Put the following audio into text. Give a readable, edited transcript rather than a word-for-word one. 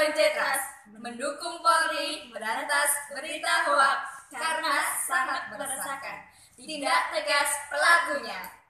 Poin Cetras mendukung Polri memberantas berita hoaks karena sangat meresahkan. Tindak tegas pelakunya.